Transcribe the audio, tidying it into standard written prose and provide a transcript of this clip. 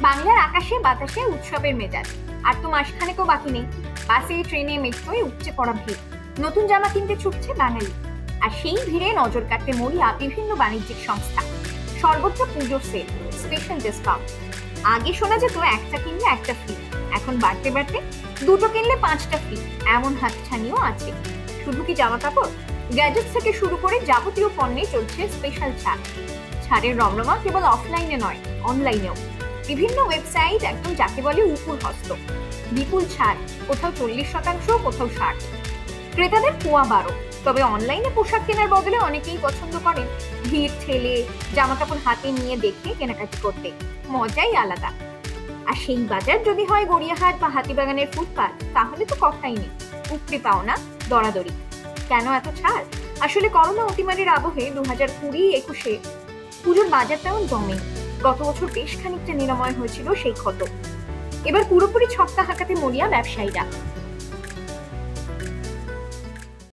বাংলার আকাশে বাতাসে উৎসবের মেজাজ। আর তো মাসখানেকও বাকি নেই। বাসে, ট্রেনে, মেট্রোয় উপচে পড়া ভিড়। নতুন জামা কিনতে ছুটছে বাঙালি। আর সেই ভিড়ে নজর কাটতে মরিয়া বিভিন্ন বাণিজ্যিক সংস্থা। সর্বোচ্চ পুজোর সেল, স্পেশাল ডিসকাউন্ট। আগে শোনা যেত একটা কিনলে একটা ফ্রি, এখন বাড়তে বাড়তে দুটো কিনলে 5টা ফ্রি, এমন হাতছানিও আছে। শুধু কি জামা কাপড়, গ্যাজেটস থেকে শুরু করে যাবতীয় পণ্যে চলছে স্পেশাল ছাড়। ছাড়ের রমরমা কেবল অফলাইনে নয়, অনলাইনেও। বিভিন্ন ওয়েবসাইট একদম যাকে বলে উপুর হস্ত। বিপুল ছাড়, কোথাও 40%, কোথাও 60%। ক্রেতাদের পোয়া 12। তবে অনলাইনে পোশাক কেনার বদলে অনেকেই পছন্দ করেন ভিড় ঠেলে জামা কাপড় হাতে নিয়ে দেখে কেনাকাটি করতে। মজাই আলাদা। আর সেই বাজার যদি হয় গড়িয়াহাট বা হাতিবাগানের ফুটপাত, তাহলে তো কথাই নেই। উপড়ে পাওনা, দরাদরি। কেন এত ছাড়? আসলে করোনা অতিমারির আবহে 2020-21 পুজোর বাজার তেমন জমে। গত বছর বেশ খানিকটা নিরাময় হয়েছিল সেই ক্ষত। এবার পুরোপুরি ছক্কা হাঁকাতে মরিয়া ব্যবসায়ীরা।